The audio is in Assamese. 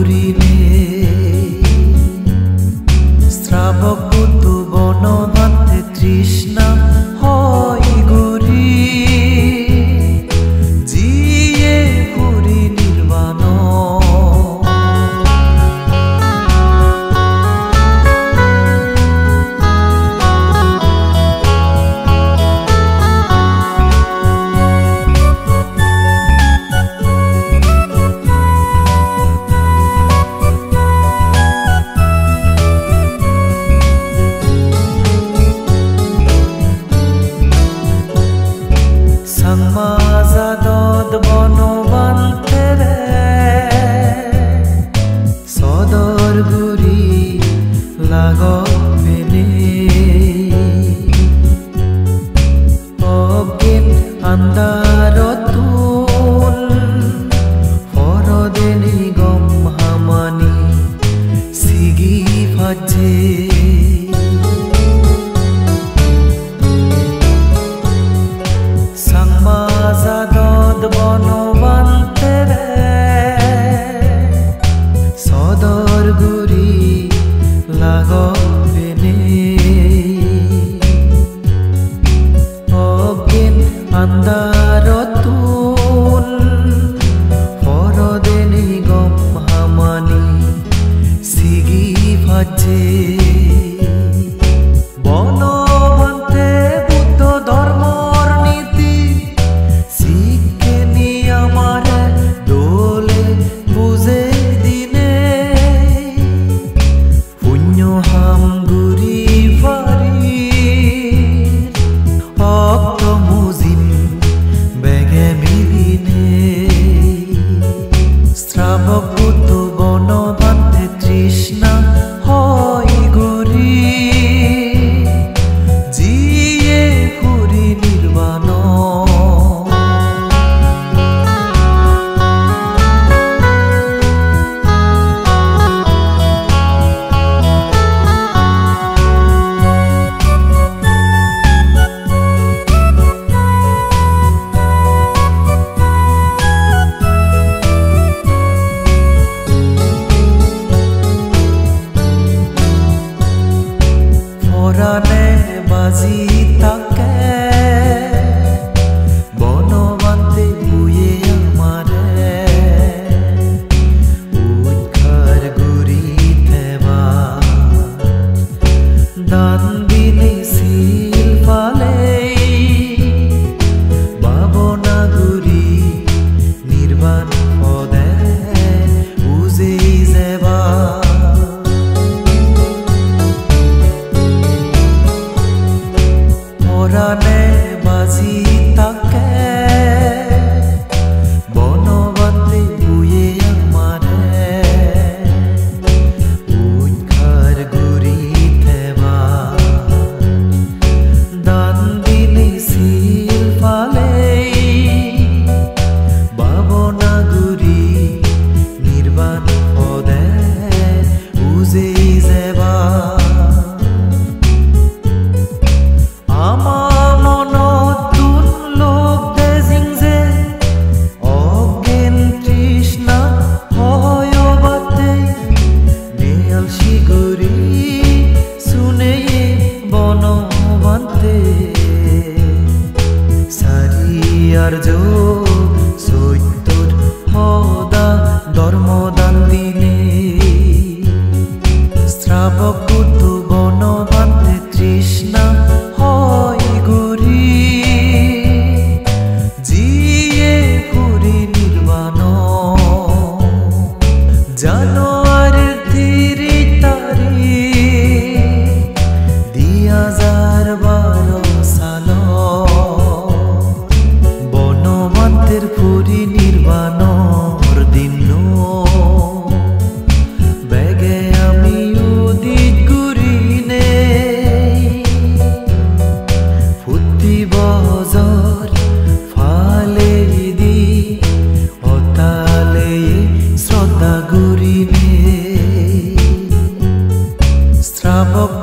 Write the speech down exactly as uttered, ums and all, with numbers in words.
ঘূৰিনে শ্ৰাৱক বুদ্ধ বনবান্তে তৃষ্ণা হয় গৰি যিয়ে ঘূৰি নিৰ্বাণ মাজত বনবান্তেৰে সদৰ গুৰি লাগেনে অজ্ঞান আন্ধাৰতোন ফৰদেনি গম হামানি ছিগি ভাজে মাজত বনবান্তেৰে সদৰ গুৰি লাগেনে অজ্ঞান আন্ধাৰতোন ফৰদেনি গম হামানি ছিগি ভাজে বনবান্তে বুদ্ধ ধৰ্মৰ নীতি শ্ৰাৱক বুদ্ধ বনবান্তে তৃষ্ণা হয় গৰি যিয়ে ঘূৰি নিৰ্বাণ পৰাণে বাজি থাকে বনবান্তে বুয়ে আমাৰে উৎখাৰ গুৰি থেবা দান দিনে শিল পালে ভাৱনা গুৰি নিৰ্বাণ পদে উজে যেবা পৰাণে বাজি থাকে বনবান্তে বুয়ে আমাৰে উৎখাৰ গুৰি থেবা দান দিনে শিল পালে ভাৱনা গুৰি নিৰ্বাণ পদে উজে যেবা আমাৰ মনত লোক দেজিং যে অজ্ঞান তৃষ্ণা হয় বাতে নেয়াল শিগুৰি শুনে বনবান্তে চাৰিয়াৰ চৈত্যৰ সদা ধৰ্মদান দিনে শ্ৰাৱক বুদ্ধ বনবান্তে তৃষ্ণা হয় গৰি যিয়ে ঘূৰি নিৰ্বাণ জানুৱাৰীৰ ত্ৰিশ তাৰিখ দুই হাজাৰ বাৰ চালত বনবান্তেৰ ফুৰি নিৰ্বাণৰ দিন বেগে আমি উদিত ঘূৰিনে বজৰ ফালে দি অতালে শ্ৰদ্ধা ঘূৰিনে শ্ৰাৱক